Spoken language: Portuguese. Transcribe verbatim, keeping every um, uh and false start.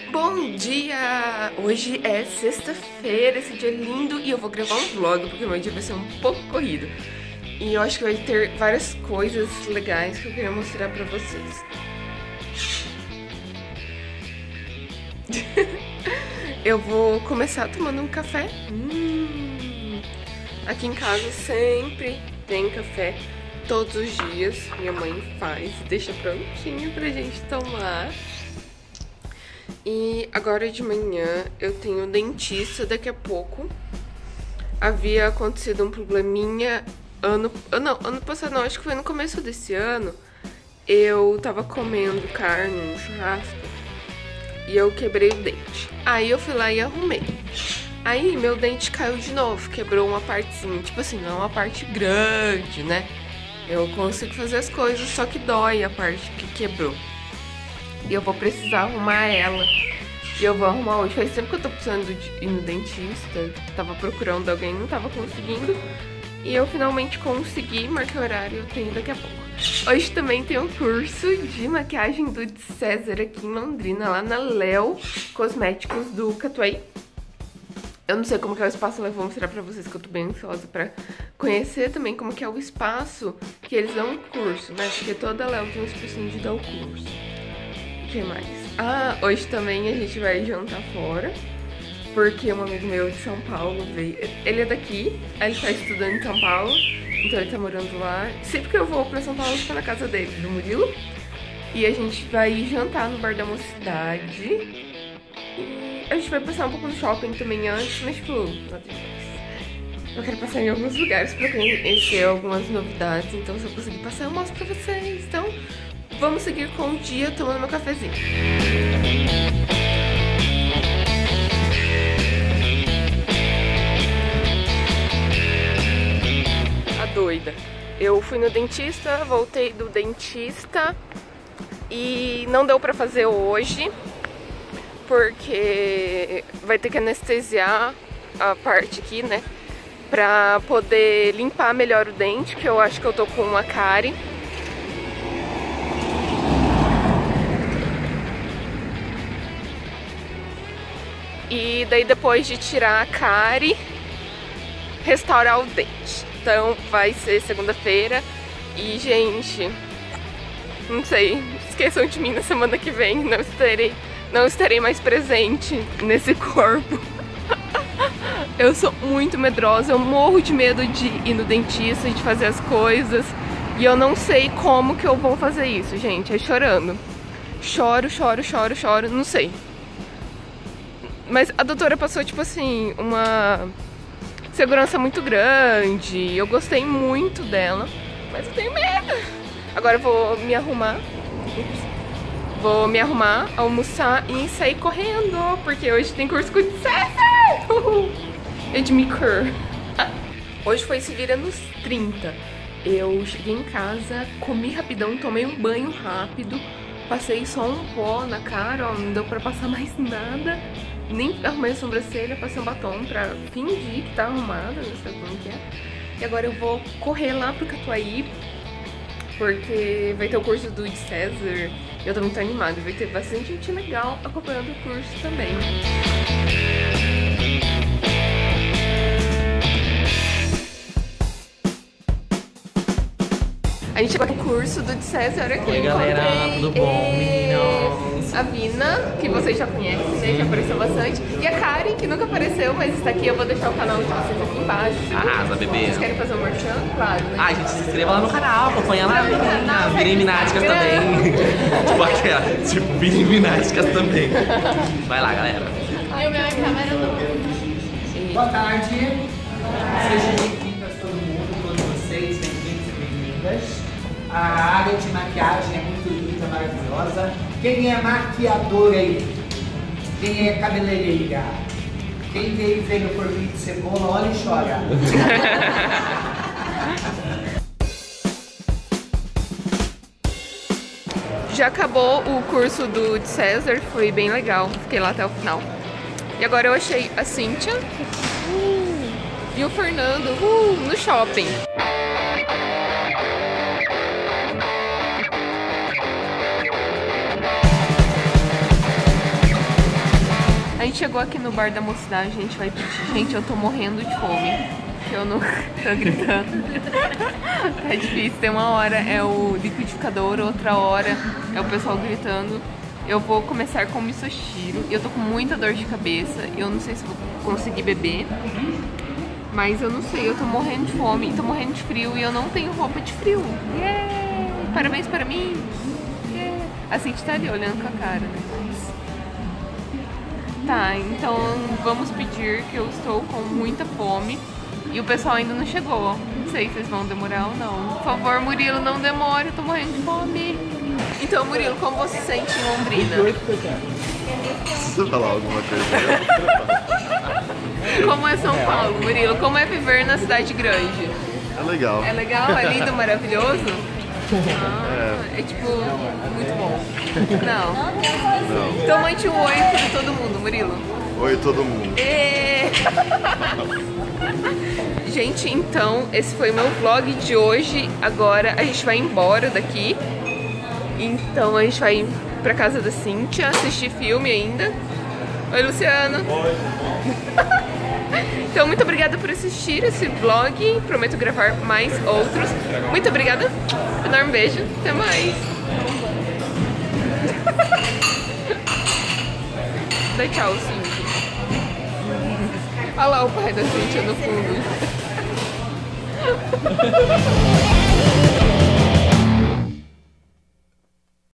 Bom dia! Hoje é sexta-feira, esse dia é lindo e eu vou gravar um vlog porque meu dia vai ser um pouco corrido. E eu acho que vai ter várias coisas legais que eu queria mostrar pra vocês. Eu vou começar tomando um café. Hum. Aqui em casa sempre tem café, todos os dias. Minha mãe faz, deixa prontinho pra gente tomar. E agora de manhã eu tenho dentista daqui a pouco. Havia acontecido um probleminha ano... Não, ano passado não, acho que foi no começo desse ano. Eu tava comendo carne no churrasco e eu quebrei o dente. Aí eu fui lá e arrumei. Aí meu dente caiu de novo, quebrou uma partezinha. Tipo assim, não é uma parte grande, né? Eu consigo fazer as coisas, só que dói a parte que quebrou. E eu vou precisar arrumar ela. E eu vou arrumar hoje. Faz tempo que eu tô precisando de ir no dentista. Tava procurando alguém, não tava conseguindo. E eu finalmente consegui, marcar horário, eu tenho daqui a pouco. Hoje também tem um curso de maquiagem do César aqui em Londrina, lá na Léo Cosméticos do Catuaí. Eu não sei como que é o espaço, mas vou mostrar pra vocês que eu tô bem ansiosa pra conhecer também como que é o espaço que eles dão o curso, né? Porque toda Léo tem um espacinho de dar o curso. O que mais? Ah, hoje também a gente vai jantar fora, porque um amigo meu de São Paulo veio. Ele é daqui, aí ele tá estudando em São Paulo, então ele tá morando lá. Sempre que eu vou pra São Paulo, eu tô na casa dele, do Murilo. E a gente vai jantar no Bar da Mocidade. E a gente vai passar um pouco no shopping também antes, mas tipo, eu quero passar em alguns lugares pra conhecer algumas novidades. Então se eu conseguir passar, eu mostro pra vocês. Então vamos seguir com o dia tomando meu cafezinho. A doida. Eu fui no dentista, voltei do dentista e não deu pra fazer hoje, porque vai ter que anestesiar a parte aqui, né? Pra poder limpar melhor o dente, que eu acho que eu tô com uma cárie. E daí depois de tirar a cárie, restaurar o dente. Então vai ser segunda-feira. E gente, não sei, esqueçam de mim na semana que vem. Não estarei, não estarei mais presente nesse corpo. Eu sou muito medrosa, eu morro de medo de ir no dentista, de fazer as coisas. E eu não sei como que eu vou fazer isso, gente, é chorando. Choro, choro, choro, choro, não sei. Mas a doutora passou, tipo assim, uma segurança muito grande. Eu gostei muito dela, mas eu tenho medo. Agora eu vou me arrumar. Vou me arrumar, almoçar e sair correndo, porque hoje tem curso com o César! Edmicur. Hoje foi se vira nos trinta. Eu cheguei em casa, comi rapidão, tomei um banho rápido, passei só um pó na cara, ó, não deu pra passar mais nada. Nem arrumei a sobrancelha, passei um batom pra fingir que tá arrumada, não sei como que é. E agora eu vou correr lá pro Catuaí, porque vai ter o curso do César. Eu tô muito animada, vai ter bastante gente legal acompanhando o curso também. A gente chegou no curso do César aqui. Oi galera, tudo bom, meninos? A Vina, que vocês já conhecem, né? Já apareceu bastante. E a Karen, que nunca apareceu, mas está aqui. Eu vou deixar o canal de vocês aqui embaixo. Arrasa, bebê. Vocês querem fazer um merchan? Claro, né? Ai, gente, se inscreva lá no canal, acompanha lá. Virem Mináticas também. Tipo aquela, tipo, virem Mináticas também. Vai lá, galera. Ai, o meu é câmera não. Boa tarde. Sejam bem-vindas todo mundo, todos vocês, bem-vindos e bem-vindas. A área de maquiagem é muito linda, maravilhosa. Quem é maquiador aí? Quem é cabeleireira? Quem veio veio por mim de cebola, olha e chora. Já acabou o curso do César, foi bem legal. Fiquei lá até o final. E agora eu achei a Cíntia uh, e o Fernando uh, no shopping. gente chegou aqui no bar da mocidade, a gente vai pedir. Gente, eu tô morrendo de fome. Eu não tô gritando. Tá difícil. Tem uma hora é o liquidificador, outra hora é o pessoal gritando. Eu vou começar com o misoshiro. Eu tô com muita dor de cabeça. Eu não sei se vou conseguir beber. Mas eu não sei, eu tô morrendo de fome, tô morrendo de frio e eu não tenho roupa de frio. Yeah! Parabéns para mim! Yeah! A Cintia tá ali olhando com a cara, né? Tá, então vamos pedir que eu estou com muita fome e o pessoal ainda não chegou. Não sei se vocês vão demorar ou não. Por favor, Murilo, não demore, eu tô morrendo de fome. Então, Murilo, como você se sente em Londrina? Você falar alguma coisa? Como é São Paulo, Murilo? Como é viver na cidade grande? É legal. É legal? É lindo, maravilhoso? Ah, é tipo, muito bom. Não. Não. Então mande um oi pra todo mundo, Murilo. Oi, todo mundo. E... Gente, então, esse foi o meu vlog de hoje. Agora a gente vai embora daqui. Então a gente vai pra casa da Cintia, assistir filme ainda. Oi, Luciano. Oi. Então, muito obrigada por assistir esse vlog. Prometo gravar mais outros. Muito obrigada. Enorme beijo. Até mais. Dá tchau, Cintia. Olha lá o pai da Cintia no fundo.